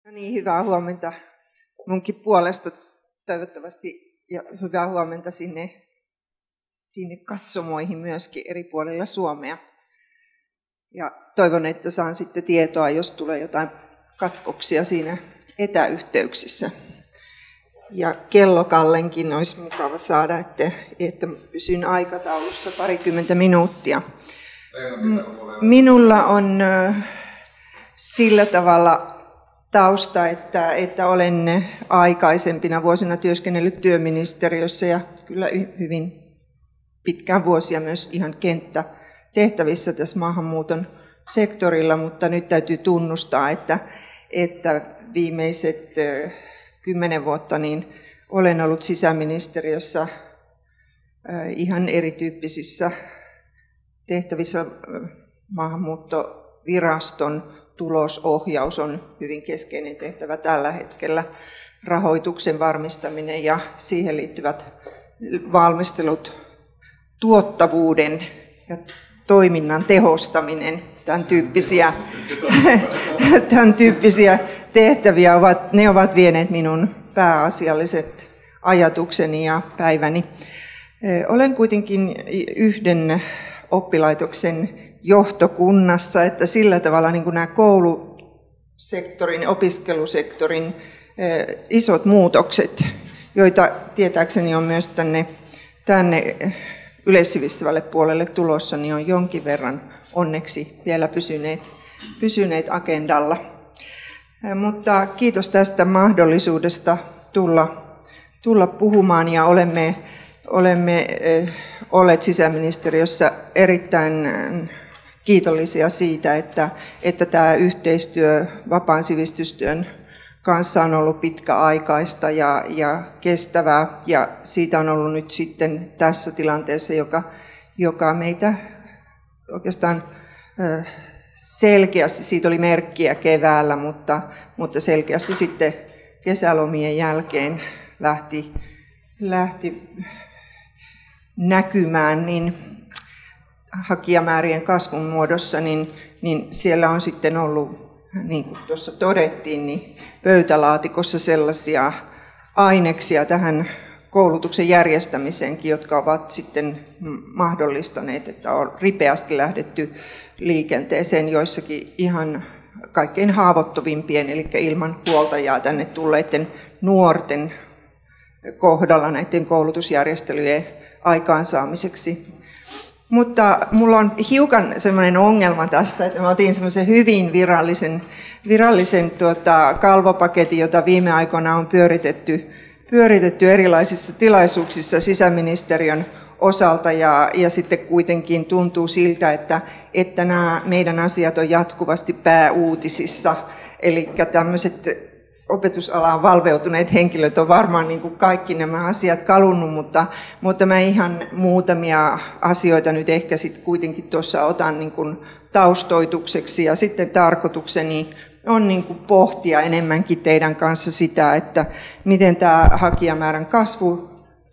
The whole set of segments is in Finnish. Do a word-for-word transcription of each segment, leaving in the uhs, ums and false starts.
No niin, hyvää huomenta munkin puolesta toivottavasti ja hyvää huomenta sinne, sinne katsomoihin myöskin eri puolilla Suomea. Ja toivon, että saan sitten tietoa, jos tulee jotain katkoksia siinä etäyhteyksissä. Ja kellokallenkin olisi mukava saada, että, että pysyn aikataulussa parikymmentä minuuttia. Minulla on sillä tavalla tausta, että, että olen aikaisempina vuosina työskennellyt työministeriössä ja kyllä hyvin pitkään vuosia myös ihan kenttätehtävissä tässä maahanmuuton sektorilla, mutta nyt täytyy tunnustaa, että, että viimeiset kymmenen vuotta niin olen ollut sisäministeriössä ihan erityyppisissä tehtävissä. Maahanmuuttoviraston tulosohjaus on hyvin keskeinen tehtävä tällä hetkellä, rahoituksen varmistaminen ja siihen liittyvät valmistelut, tuottavuuden ja toiminnan tehostaminen, tämän tyyppisiä, tämän tyyppisiä tehtäviä ovat, ne ovat vieneet minun pääasialliset ajatukseni ja päiväni. Olen kuitenkin yhden oppilaitoksen johtokunnassa, että sillä tavalla niin kuin nämä koulusektorin, opiskelusektorin isot muutokset, joita tietääkseni on myös tänne, tänne yleissivistävälle puolelle tulossa, niin on jonkin verran onneksi vielä pysyneet, pysyneet agendalla. Mutta kiitos tästä mahdollisuudesta tulla, tulla puhumaan ja olemme, olemme olleet sisäministeriössä erittäin kiitollisia siitä, että, että tämä yhteistyö vapaan sivistystyön kanssa on ollut pitkäaikaista ja, ja kestävää, ja siitä on ollut nyt sitten tässä tilanteessa, joka, joka meitä oikeastaan selkeästi, siitä oli merkkiä keväällä, mutta, mutta selkeästi sitten kesälomien jälkeen lähti, lähti näkymään, niin hakijamäärien kasvun muodossa, niin, niin siellä on sitten ollut, niin kuin tuossa todettiin, niin pöytälaatikossa sellaisia aineksia tähän koulutuksen järjestämiseenkin, jotka ovat sitten mahdollistaneet, että on ripeästi lähdetty liikenteeseen joissakin ihan kaikkein haavoittuvimpien, eli ilman huoltajaa tänne tulleiden nuorten kohdalla näiden koulutusjärjestelyjen aikaansaamiseksi. Mutta mulla on hiukan semmoinen ongelma tässä, että mä otin semmoisen hyvin virallisen, virallisen tuota, kalvopaketin, jota viime aikoina on pyöritetty, pyöritetty erilaisissa tilaisuuksissa sisäministeriön osalta, ja, ja sitten kuitenkin tuntuu siltä, että, että nämä meidän asiat on jatkuvasti pääuutisissa, eli tämmöiset opetusalaan valveutuneet henkilöt on varmaan niin kuin kaikki nämä asiat kalunnut, mutta, mutta mä ihan muutamia asioita nyt ehkä sitten kuitenkin tuossa otan niin kuin taustoitukseksi, ja sitten tarkoitukseni on niin kuin pohtia enemmänkin teidän kanssa sitä, että miten tämä hakijamäärän kasvu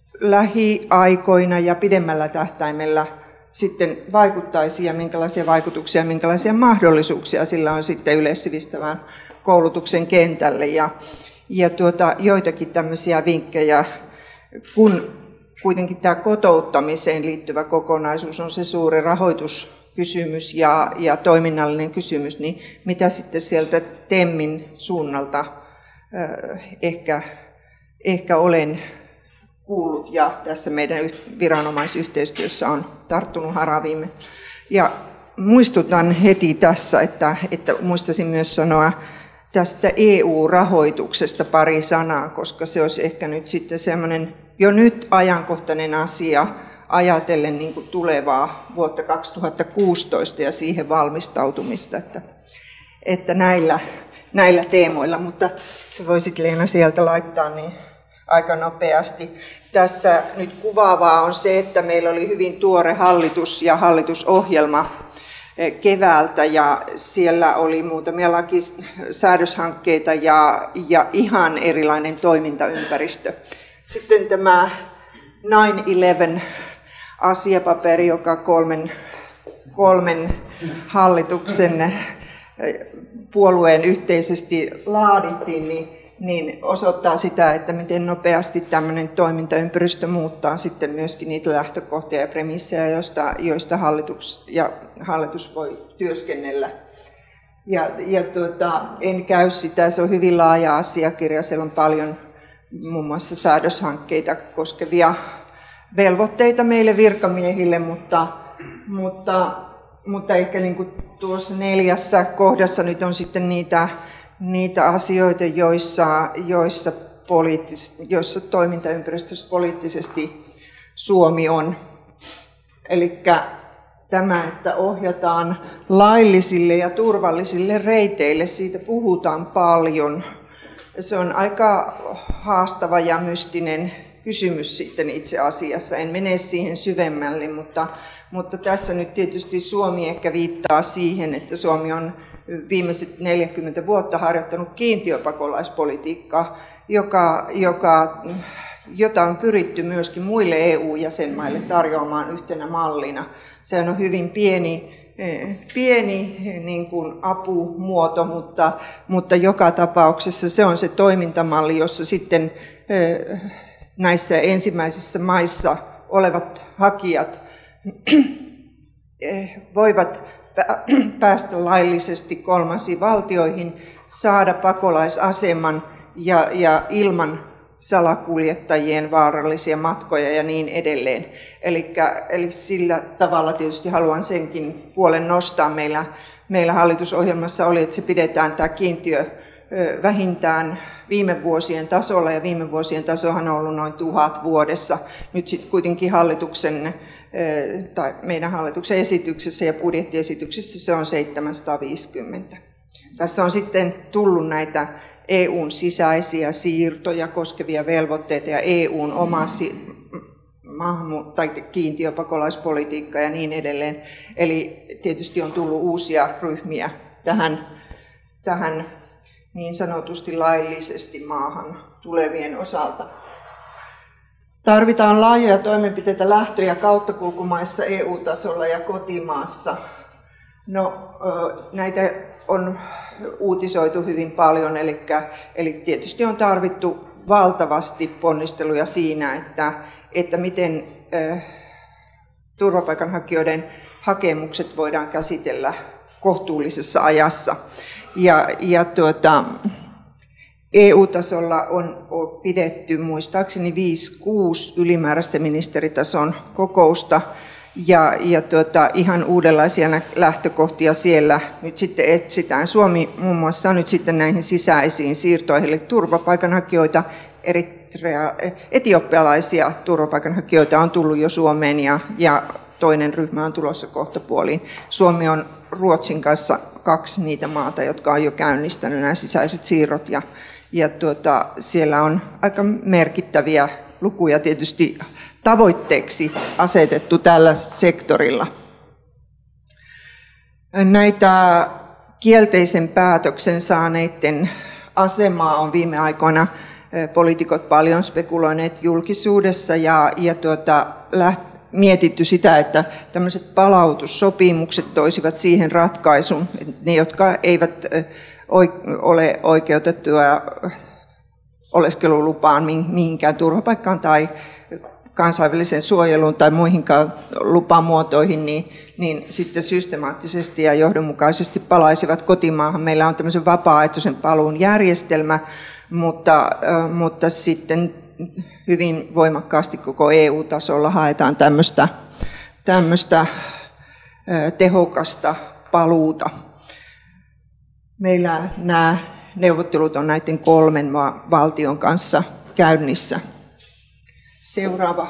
lähiaikoina ja pidemmällä tähtäimellä sitten vaikuttaisi ja minkälaisia vaikutuksia ja minkälaisia mahdollisuuksia sillä on sitten yleissivistävään koulutuksen kentälle, ja, ja tuota, joitakin tämmöisiä vinkkejä, kun kuitenkin tämä kotouttamiseen liittyvä kokonaisuus on se suuri rahoituskysymys ja, ja toiminnallinen kysymys, niin mitä sitten sieltä TEMin suunnalta äh, ehkä, ehkä olen kuullut ja tässä meidän viranomaisyhteistyössä on tarttunut haraviimme. Ja muistutan heti tässä, että, että muistaisin myös sanoa tästä E U-rahoituksesta pari sanaa, koska se olisi ehkä nyt sitten semmoinen jo nyt ajankohtainen asia ajatellen niin kuin tulevaa vuotta kaksituhattakuusitoista ja siihen valmistautumista, että, että näillä, näillä teemoilla, mutta se voisit Leena sieltä laittaa niin aika nopeasti. Tässä nyt kuvaavaa on se, että meillä oli hyvin tuore hallitus ja hallitusohjelma keväältä, ja siellä oli muutamia lakisäädöshankkeita ja, ja ihan erilainen toimintaympäristö. Sitten tämä nine eleven asiapaperi, joka kolmen, kolmen hallituksen puolueen yhteisesti laadittiin, niin, niin osoittaa sitä, että miten nopeasti tämmöinen toimintaympäristö muuttaa sitten myöskin niitä lähtökohtia ja premissejä, joista, joista hallitus, ja hallitus voi työskennellä. Ja, ja tuota, en käy sitä, se on hyvin laaja asiakirja, siellä on paljon muun muassa säädöshankkeita koskevia velvoitteita meille virkamiehille, mutta, mutta, mutta ehkä niin kuin tuossa neljässä kohdassa nyt on sitten niitä, niitä asioita, joissa, joissa, poliittis, joissa toimintaympäristössä poliittisesti Suomi on. Eli tämä, että ohjataan laillisille ja turvallisille reiteille, siitä puhutaan paljon. Se on aika haastava ja mystinen kysymys sitten itse asiassa. En mene siihen syvemmälle, mutta, mutta tässä nyt tietysti Suomi ehkä viittaa siihen, että Suomi on viimeiset neljäkymmentä vuotta harjoittanut kiintiöpakolaispolitiikkaa, joka, joka, jota on pyritty myöskin muille E U-jäsenmaille tarjoamaan yhtenä mallina. Se on hyvin pieni, pieni niin kuin apumuoto, mutta, mutta joka tapauksessa se on se toimintamalli, jossa sitten näissä ensimmäisissä maissa olevat hakijat voivat päästä laillisesti kolmansiin valtioihin, saada pakolaisaseman ja, ja ilman salakuljettajien vaarallisia matkoja ja niin edelleen. Elikkä, eli sillä tavalla tietysti haluan senkin puolen nostaa. Meillä, meillä hallitusohjelmassa oli, että se pidetään tämä kiintiö vähintään viime vuosien tasolla, ja viime vuosien tasohan on ollut noin tuhat vuodessa. Nyt sitten kuitenkin hallituksen, tai meidän hallituksen esityksessä ja budjettiesityksessä se on seitsemänsataaviisikymmentä. Tässä on sitten tullut näitä E U:n sisäisiä siirtoja koskevia velvoitteita ja E U:n oma maahanmu- tai kiintiöpakolaispolitiikka ja niin edelleen. Eli tietysti on tullut uusia ryhmiä tähän, tähän niin sanotusti laillisesti maahan tulevien osalta. Tarvitaan laajoja toimenpiteitä lähtö- ja kauttakulkumaissa E U-tasolla ja kotimaassa. No, näitä on uutisoitu hyvin paljon, eli, eli tietysti on tarvittu valtavasti ponnisteluja siinä, että, että miten äh, turvapaikanhakijoiden hakemukset voidaan käsitellä kohtuullisessa ajassa. Ja, ja tuota, E U-tasolla on, on pidetty muistaakseni viisi kuusi ylimääräistä ministeritason kokousta, ja, ja tuota, ihan uudenlaisia lähtökohtia siellä nyt sitten etsitään. Suomi muun muassa on nyt sitten näihin sisäisiin siirtoihin, eli turvapaikanhakijoita, eritrea, etiopialaisia turvapaikanhakijoita on tullut jo Suomeen, ja, ja toinen ryhmä on tulossa kohtapuoliin. Suomi on Ruotsin kanssa kaksi niitä maata, jotka on jo käynnistänyt nämä sisäiset siirrot, ja, ja tuota, siellä on aika merkittäviä lukuja tietysti tavoitteeksi asetettu tällä sektorilla. Näitä kielteisen päätöksen saaneiden asemaa on viime aikoina poliitikot paljon spekuloineet julkisuudessa, ja, ja tuota, läht, mietitty sitä, että tämmöiset palautussopimukset toisivat siihen ratkaisun, että ne, jotka eivät ole oikeutettuja oleskelulupaan mihinkään turvapaikkaan tai kansainväliseen suojeluun tai muihinkaan lupamuotoihin, niin, niin sitten systemaattisesti ja johdonmukaisesti palaisivat kotimaahan. Meillä on tämmöisen vapaaehtoisen paluun järjestelmä, mutta, mutta sitten hyvin voimakkaasti koko E U-tasolla haetaan tämmöistä, tämmöistä tehokasta paluuta. Meillä nämä neuvottelut on näiden kolmen valtion kanssa käynnissä. Seuraava.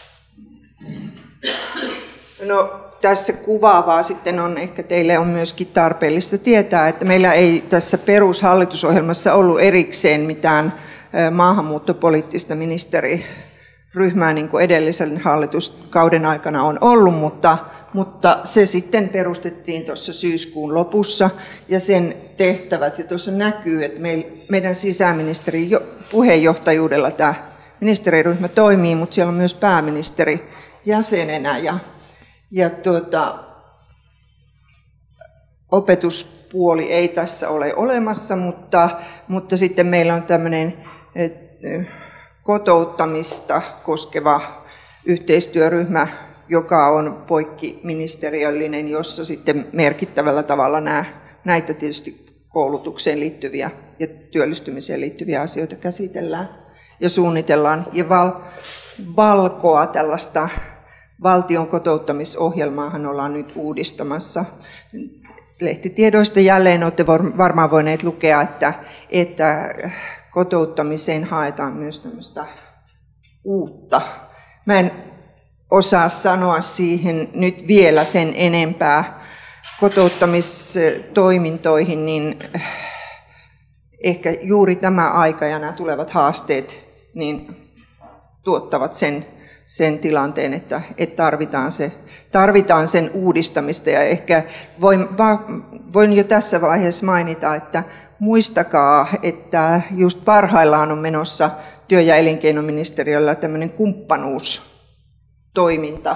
No, tässä kuvaavaa sitten on, ehkä teille on myöskin tarpeellista tietää, että meillä ei tässä perushallisuusohjelmassa ollut erikseen mitään maahanmuuttopoliittista ministeriryhmää, niin kuin edellisen hallituskauden aikana on ollut, mutta, mutta se sitten perustettiin tuossa syyskuun lopussa, ja sen tehtävät, ja tuossa näkyy, että meidän sisäministerin puheenjohtajuudella tämä ministeriryhmä toimii, mutta siellä on myös pääministeri jäsenenä, ja, ja tuota, opetus puoli ei tässä ole olemassa, mutta, mutta sitten meillä on tämmöinen kotouttamista koskeva yhteistyöryhmä, joka on poikkiministeriöllinen, jossa sitten merkittävällä tavalla nämä, näitä tietysti koulutukseen liittyviä ja työllistymiseen liittyviä asioita käsitellään ja suunnitellaan. Ja val, valkoa, tällaista valtion kotouttamisohjelmaahan ollaan nyt uudistamassa. Lehtitiedoista jälleen olette varmaan voineet lukea, että, että kotouttamiseen haetaan myös tämmöistä uutta. Mä en osaa sanoa siihen nyt vielä sen enempää kotouttamistoimintoihin, niin ehkä juuri tämä aika ja nämä tulevat haasteet niin tuottavat sen, sen tilanteen, että, että tarvitaan, se, tarvitaan sen uudistamista. Ja ehkä voin, va, voin jo tässä vaiheessa mainita, että muistakaa, että just parhaillaan on menossa työ- ja elinkeinoministeriöllä tämmöinen kumppanuustoiminta,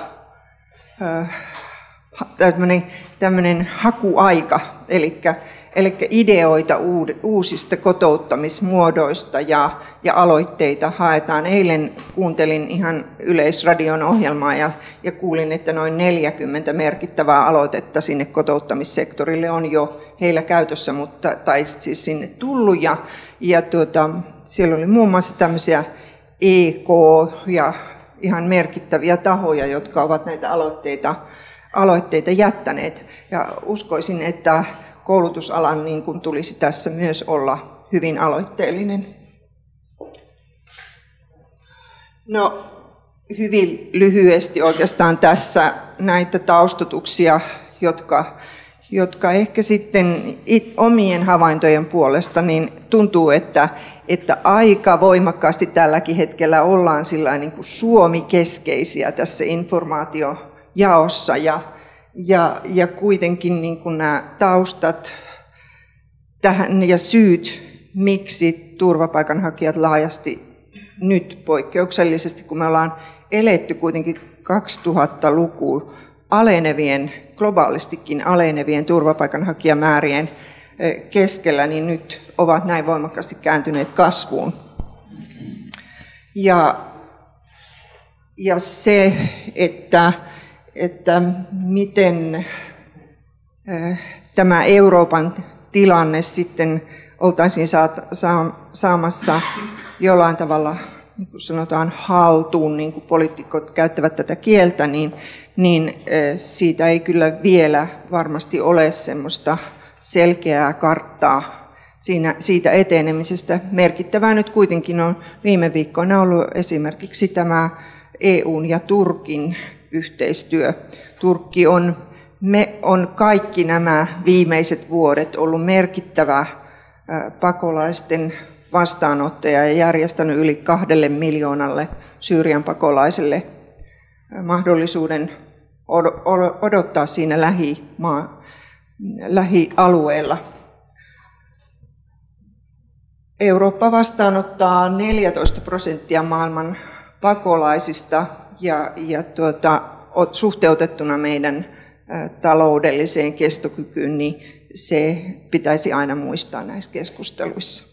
tämmöinen, tämmöinen hakuaika, eli, eli ideoita uusista kotouttamismuodoista ja, ja aloitteita haetaan. Eilen kuuntelin ihan Yleisradion ohjelmaa ja, ja kuulin, että noin neljäkymmentä merkittävää aloitetta sinne kotouttamissektorille on jo heillä käytössä, mutta, tai siis sinne tullut. Ja, ja tuota, siellä oli muun muassa tämmöisiä E K ja ihan merkittäviä tahoja, jotka ovat näitä aloitteita, aloitteita jättäneet. Ja uskoisin, että koulutusalan niin kuin tulisi tässä myös olla hyvin aloitteellinen. No, hyvin lyhyesti oikeastaan tässä näitä taustotuksia, jotka, jotka ehkä sitten it, omien havaintojen puolesta niin tuntuu, että, että aika voimakkaasti tälläkin hetkellä ollaan sillain niin kuin Suomi-keskeisiä tässä informaatiojaossa ja Ja, ja kuitenkin niin kuin nämä taustat tähän ja syyt, miksi turvapaikanhakijat laajasti nyt poikkeuksellisesti, kun me ollaan eletty kuitenkin kaksituhattalukuun alenevien, globaalistikin alenevien turvapaikanhakijamäärien keskellä, niin nyt ovat näin voimakkaasti kääntyneet kasvuun. Ja, ja se, että että miten tämä Euroopan tilanne sitten oltaisiin saamassa jollain tavalla, niin kuin sanotaan, haltuun, niin kuin poliitikot käyttävät tätä kieltä, niin, niin siitä ei kyllä vielä varmasti ole semmoista selkeää karttaa siinä, siitä etenemisestä. Merkittävää nyt kuitenkin on viime viikkoina ollut esimerkiksi tämä E U:n ja Turkin yhteistyö. Turkki on, me on kaikki nämä viimeiset vuodet ollut merkittävä pakolaisten vastaanottaja ja järjestänyt yli kahdelle miljoonalle Syyrian pakolaiselle mahdollisuuden odottaa siinä lähimaa, lähialueella. Eurooppa vastaanottaa neljätoista prosenttia maailman pakolaisista ja, ja tuota, suhteutettuna meidän ä, taloudelliseen kestokykyyn, niin se pitäisi aina muistaa näissä keskusteluissa.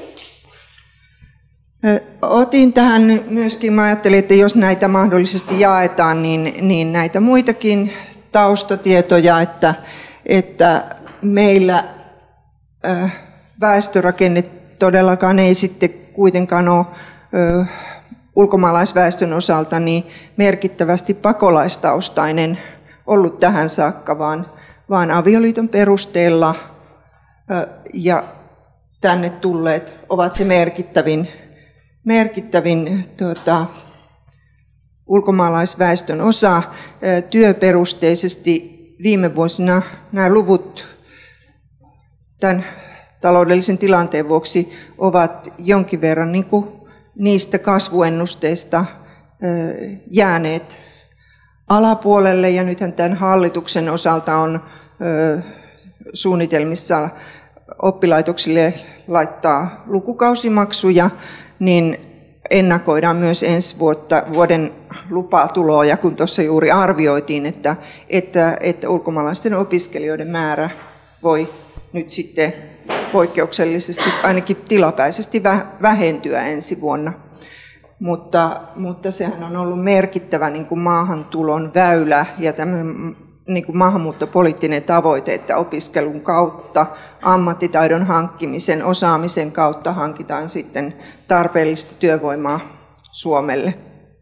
Ä, otin tähän myöskin, mä ajattelin, että jos näitä mahdollisesti jaetaan, niin, niin näitä muitakin taustatietoja, että, että meillä ä, väestörakenne todellakaan ei sitten kuitenkaan ole ä, ulkomaalaisväestön osalta niin merkittävästi pakolaistaustainen ollut tähän saakka, vaan, vaan avioliiton perusteella ja tänne tulleet ovat se merkittävin, merkittävin tuota, ulkomaalaisväestön osa. Työperusteisesti viime vuosina nämä luvut tämän taloudellisen tilanteen vuoksi ovat jonkin verran niin kuin niistä kasvuennusteista jääneet alapuolelle, ja nythän tämän hallituksen osalta on suunnitelmissa oppilaitoksille laittaa lukukausimaksuja, niin ennakoidaan myös ensi vuotta, vuoden lupatuloja, kun tuossa juuri arvioitiin, että, että, että ulkomaalaisten opiskelijoiden määrä voi nyt sitten poikkeuksellisesti, ainakin tilapäisesti vähentyä ensi vuonna. Mutta, mutta sehän on ollut merkittävä niin kuin maahantulon väylä ja tämmöinen niin kuin maahanmuuttopoliittinen tavoite, että opiskelun kautta, ammattitaidon hankkimisen, osaamisen kautta hankitaan sitten tarpeellista työvoimaa Suomelle.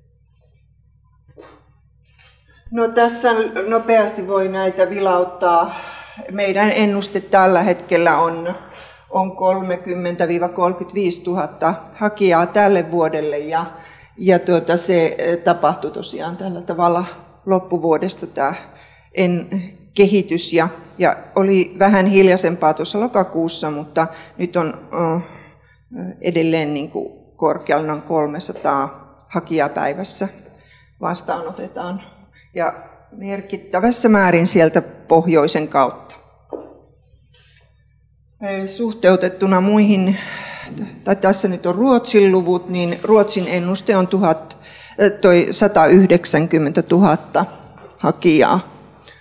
No tässä nopeasti voi näitä vilauttaa. Meidän ennuste tällä hetkellä on, on kolmekymmentä kolmekymmentäviisi tuhatta hakijaa tälle vuodelle ja, ja tuota, se tapahtui tosiaan tällä tavalla loppuvuodesta tämä en, kehitys ja, ja oli vähän hiljaisempaa tuossa lokakuussa, mutta nyt on uh, edelleen niin kuin korkealla noin kolmesataa hakijaa päivässä vastaanotetaan ja merkittävässä määrin sieltä pohjoisen kautta. Suhteutettuna muihin, tai tässä nyt on Ruotsin luvut, niin Ruotsin ennuste on tuhat, toi sata yhdeksänkymmentätuhatta hakijaa.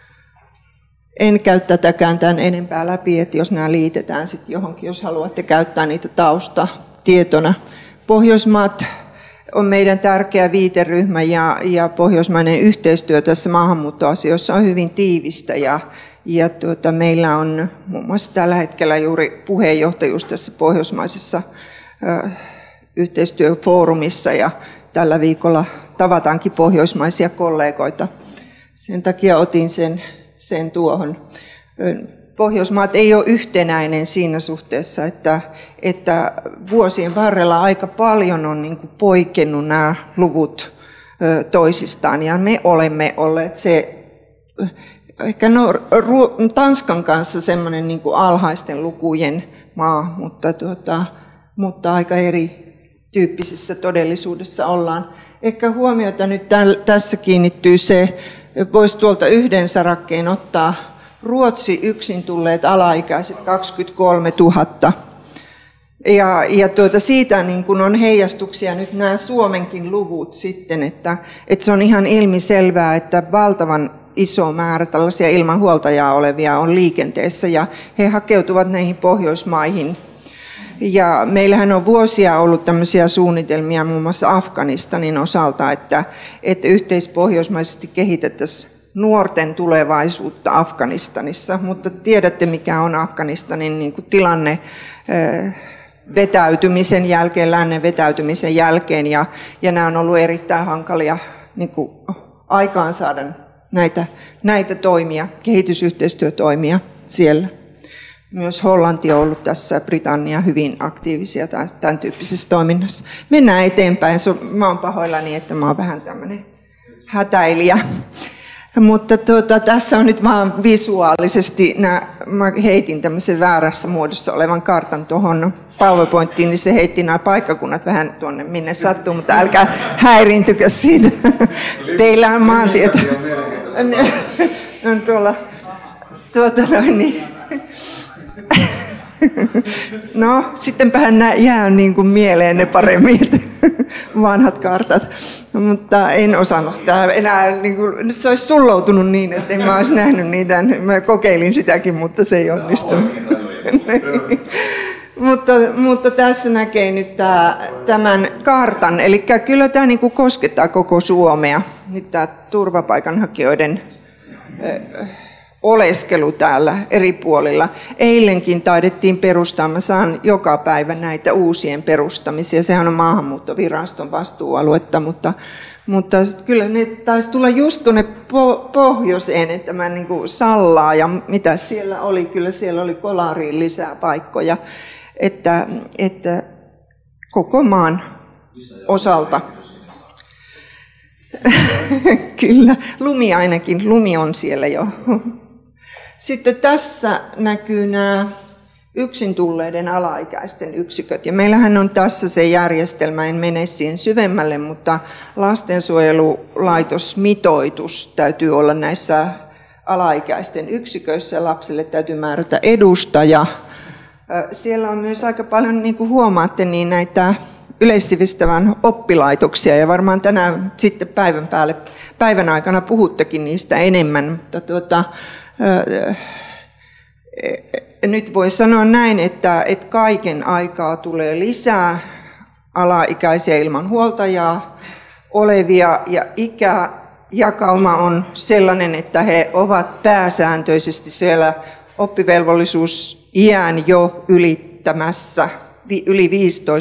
En käy tätäkään tämän enempää läpi, että jos nämä liitetään sitten johonkin, jos haluatte käyttää niitä taustatietona. Pohjoismaat on meidän tärkeä viiteryhmä ja, ja pohjoismainen yhteistyö tässä maahanmuuttoasioissa on hyvin tiivistä. Ja, ja tuota, meillä on muun muassa tällä hetkellä juuri puheenjohtajuus tässä pohjoismaisessa ö, yhteistyöfoorumissa ja tällä viikolla tavataankin pohjoismaisia kollegoita. Sen takia otin sen, sen tuohon. Pohjoismaat ei ole yhtenäinen siinä suhteessa, että, että vuosien varrella aika paljon on niin kuin poikennut nämä luvut toisistaan. Ja me olemme olleet se, ehkä no, Tanskan kanssa semmoinen niin kuin alhaisten lukujen maa, mutta, tuota, mutta aika eri tyyppisessä todellisuudessa ollaan. Ehkä huomiota nyt täl, tässä kiinnittyy se, voisi tuolta yhden sarakkeen ottaa Ruotsi yksin tulleet alaikäiset kaksikymmentäkolmetuhatta. Ja, ja tuota, siitä niin kun on heijastuksia nyt nämä Suomenkin luvut sitten, että, että se on ihan ilmiselvää, että valtavan iso määrä tällaisia ilman huoltajaa olevia on liikenteessä ja he hakeutuvat näihin Pohjoismaihin. Ja meillähän on vuosia ollut tämmöisiä suunnitelmia muun muassa Afganistanin osalta, että, että yhteispohjoismaisesti kehitettäisiin nuorten tulevaisuutta Afganistanissa, mutta tiedätte mikä on Afganistanin niin kuin tilanne vetäytymisen jälkeen, lännen vetäytymisen jälkeen ja, ja nämä on ollut erittäin hankalia niin kuin aikaansaada näitä, näitä toimia, kehitysyhteistyötoimia siellä. Myös Hollanti on ollut tässä, Britannia hyvin aktiivisia tämän tyyppisessä toiminnassa. Mennään eteenpäin. Mä oon pahoillani, että mä oon vähän tämmöinen hätäilijä. Mutta tuota, tässä on nyt vaan visuaalisesti, nää, mä heitin tämmöisen väärässä muodossa olevan kartan tuohon PowerPointiin, niin se heitti nämä paikkakunnat vähän tuonne minne sattuu, mutta älkää häiriintykö siitä. Teillä on maantieto. On tuolla, tuota noin niin. No, sittenpähän nämä jää niin kuin mieleen ne paremmin, vanhat kartat, mutta en osannut sitä enää, niin kuin, se olisi sulloutunut niin, että en mä olisi nähnyt niitä, mä kokeilin sitäkin, mutta se ei onnistunut. mutta, mutta tässä näkee nyt tämän kartan, eli kyllä tämä niin kuin koskettaa koko Suomea, nyt tämä turvapaikanhakijoiden oleskelu täällä eri puolilla. Eilenkin taidettiin perustaa, mä saan joka päivä näitä uusien perustamisia, sehän on maahanmuuttoviraston vastuualuetta, mutta, mutta kyllä ne taisi tulla just tuonne po- pohjoiseen, että mä niin kuin Sallaa ja mitä siellä oli, kyllä siellä oli Kolariin lisää paikkoja, että, että koko maan osalta. Kyllä, lumi ainakin, lumi on siellä jo. Sitten tässä näkyy nämä yksin tulleiden alaikäisten yksiköt. Ja meillähän on tässä se järjestelmä, en mene siihen syvemmälle, mutta lastensuojelulaitosmitoitus täytyy olla näissä alaikäisten yksiköissä. Lapselle täytyy määrätä edustaja. Siellä on myös aika paljon, niin kuin huomaatte, niin näitä yleissivistävän oppilaitoksia, ja varmaan tänään sitten päivän päälle, päivän aikana puhuttekin niistä enemmän, mutta tuota, nyt voi sanoa näin, että, että kaiken aikaa tulee lisää alaikäisiä ilman huoltajaa olevia, ja ikäjakauma on sellainen, että he ovat pääsääntöisesti siellä oppivelvollisuusiän jo ylittämässä, yli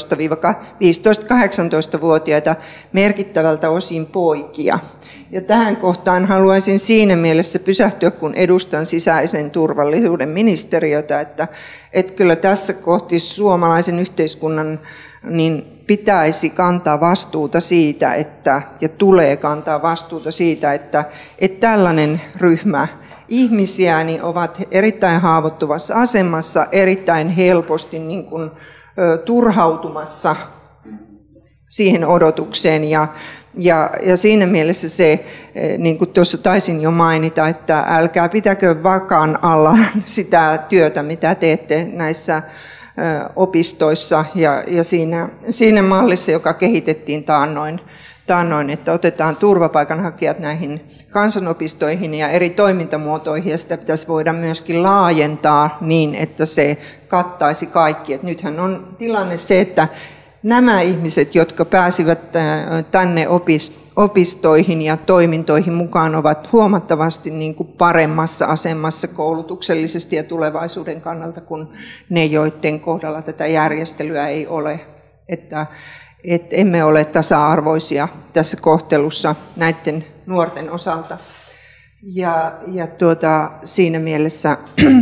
viisitoista-kahdeksantoista-vuotiaita, merkittävältä osin poikia. Ja tähän kohtaan haluaisin siinä mielessä pysähtyä, kun edustan sisäisen turvallisuuden ministeriötä, että, että kyllä tässä kohti suomalaisen yhteiskunnan niin pitäisi kantaa vastuuta siitä, että, ja tulee kantaa vastuuta siitä, että, että tällainen ryhmä ihmisiä niin ovat erittäin haavoittuvassa asemassa, erittäin helposti niin kuin, ö, turhautumassa siihen odotukseen. Ja, ja, ja siinä mielessä se, niin kuin tuossa taisin jo mainita, että älkää pitäkö vakan alla sitä työtä, mitä teette näissä opistoissa ja, ja siinä, siinä mallissa, joka kehitettiin taannoin, taannoin, että otetaan turvapaikanhakijat näihin kansanopistoihin ja eri toimintamuotoihin, ja sitä pitäisi voida myöskin laajentaa niin, että se kattaisi kaikki. Et nythän on tilanne se, että nämä ihmiset, jotka pääsivät tänne opistoihin ja toimintoihin mukaan, ovat huomattavasti niin kuin paremmassa asemassa koulutuksellisesti ja tulevaisuuden kannalta kuin ne, joiden kohdalla tätä järjestelyä ei ole. Että, että emme ole tasa-arvoisia tässä kohtelussa näiden nuorten osalta. Ja, ja tuota, siinä mielessä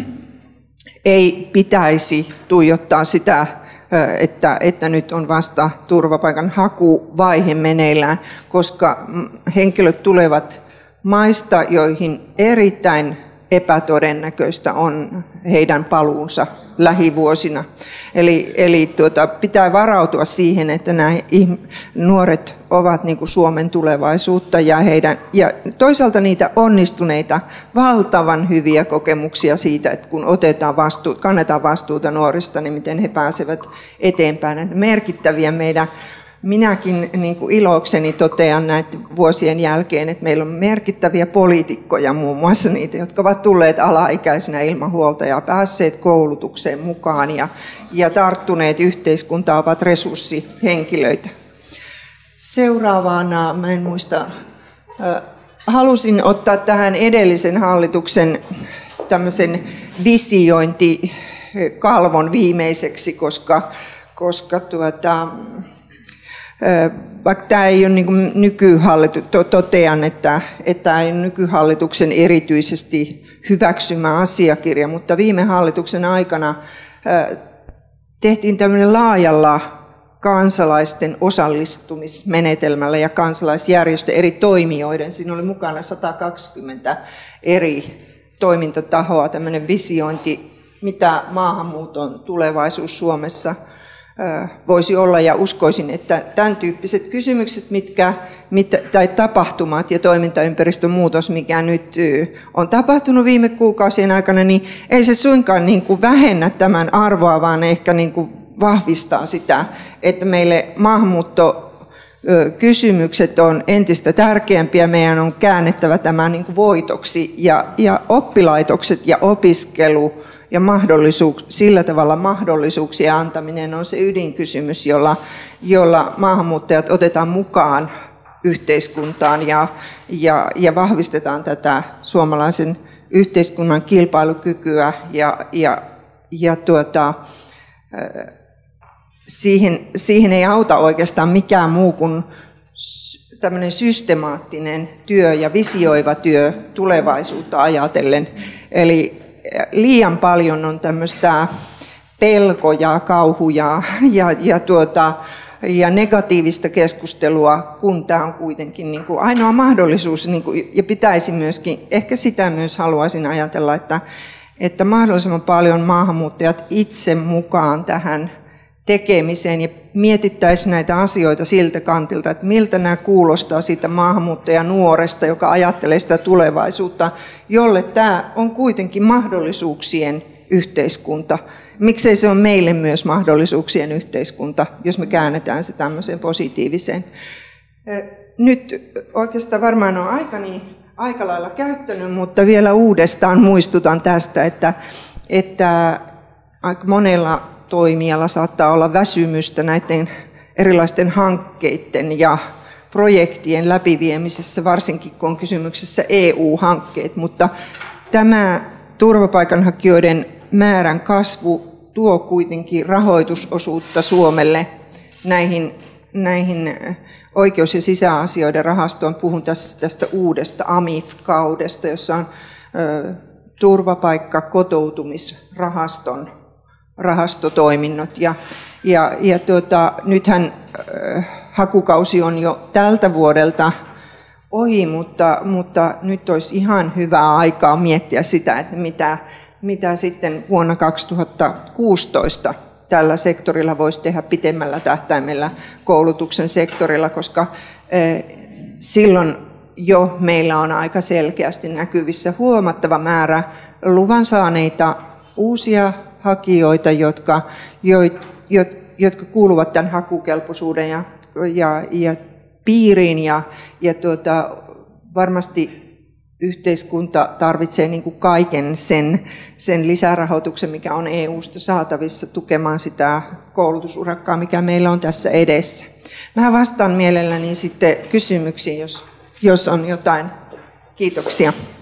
ei pitäisi tuijottaa sitä, Että, että nyt on vasta turvapaikan hakuvaihe meneillään, koska henkilöt tulevat maista, joihin erittäin epätodennäköistä on heidän paluunsa lähivuosina. Eli, eli tuota, pitää varautua siihen, että nämä nuoret ovat niin kuin Suomen tulevaisuutta ja, heidän, ja toisaalta niitä onnistuneita, valtavan hyviä kokemuksia siitä, että kun otetaan vastuu, kannetaan vastuuta nuorista, niin miten he pääsevät eteenpäin. Näitä merkittäviä meidän, minäkin niin kuin ilokseni totean näitä vuosien jälkeen, että meillä on merkittäviä poliitikkoja, muun muassa niitä, jotka ovat tulleet alaikäisinä ilman huoltajaa, päässeet koulutukseen mukaan ja, ja tarttuneet yhteiskuntaan, ovat resurssihenkilöitä. Seuraavana, mä en muista, halusin ottaa tähän edellisen hallituksen tämmöisen visiointikalvon viimeiseksi, koska, koska tuota, vaikka tämä ei ole niin kuin nykyhallitus, totean, että, että tämä ei ole nykyhallituksen erityisesti hyväksymä asiakirja, mutta viime hallituksen aikana tehtiin tämmöinen laajalla kansalaisten osallistumismenetelmällä ja kansalaisjärjestö eri toimijoiden. Siinä oli mukana sata kaksikymmentä eri toimintatahoa, tämmöinen visiointi, mitä maahanmuuton tulevaisuus Suomessa voisi olla, ja uskoisin, että tämän tyyppiset kysymykset, mitkä, mit, tai tapahtumat ja toimintaympäristön muutos, mikä nyt on tapahtunut viime kuukausien aikana, niin ei se suinkaan niin kuin vähennä tämän arvoa, vaan ehkä niin kuin vahvistaa sitä, että meille maahanmuuttokysymykset on entistä tärkeämpiä, meidän on käännettävä tämä niin kuin voitoksi, ja, ja oppilaitokset ja opiskelu ja mahdollisuus, sillä tavalla mahdollisuuksien antaminen on se ydinkysymys, jolla, jolla maahanmuuttajat otetaan mukaan yhteiskuntaan ja, ja, ja vahvistetaan tätä suomalaisen yhteiskunnan kilpailukykyä ja, ja, ja tuota, siihen, siihen ei auta oikeastaan mikään muu kuin tämmöinen systemaattinen työ ja visioiva työ tulevaisuutta ajatellen. Eli liian paljon on tämmöistä pelkoja, kauhuja ja, ja, tuota, ja negatiivista keskustelua, kun tämä on kuitenkin niin kuin ainoa mahdollisuus, niin kuin, ja pitäisi myöskin, ehkä sitä myös haluaisin ajatella, että, että mahdollisimman paljon maahanmuuttajat itse mukaan tähän tekemiseen ja mietittäisiin näitä asioita siltä kantilta, että miltä nämä kuulostaa siitä maahanmuuttajanuoresta, joka ajattelee sitä tulevaisuutta, jolle tämä on kuitenkin mahdollisuuksien yhteiskunta. Miksei se on meille myös mahdollisuuksien yhteiskunta, jos me käännetään se tämmöiseen positiiviseen. Nyt oikeastaan varmaan on aikani aika lailla käyttänyt, mutta vielä uudestaan muistutan tästä, että, että aika monella toimijalla saattaa olla väsymystä näiden erilaisten hankkeiden ja projektien läpiviemisessä, varsinkin kun on kysymyksessä E U-hankkeet, mutta tämä turvapaikanhakijoiden määrän kasvu tuo kuitenkin rahoitusosuutta Suomelle näihin, näihin oikeus- ja sisäasioiden rahastoon. Puhun tässä tästä uudesta A M I F-kaudesta, jossa on ö, turvapaikka kotoutumisrahaston rahastotoiminnot. Ja, ja, ja tuota, nythän ö, hakukausi on jo tältä vuodelta ohi, mutta, mutta nyt olisi ihan hyvää aikaa miettiä sitä, että mitä, mitä sitten vuonna kaksituhattakuusitoista tällä sektorilla voisi tehdä pitemmällä tähtäimellä koulutuksen sektorilla, koska silloin jo meillä on aika selkeästi näkyvissä huomattava määrä luvan saaneita uusia hakijoita, jotka, jo, jo, jotka kuuluvat tämän hakukelpoisuuden ja, ja, ja piiriin, ja, ja tuota, varmasti yhteiskunta tarvitsee niin kuin kaiken sen, sen lisärahoituksen, mikä on E U:sta saatavissa, tukemaan sitä koulutusurakkaa, mikä meillä on tässä edessä. Mä vastaan mielelläni sitten kysymyksiin, jos, jos on jotain. Kiitoksia.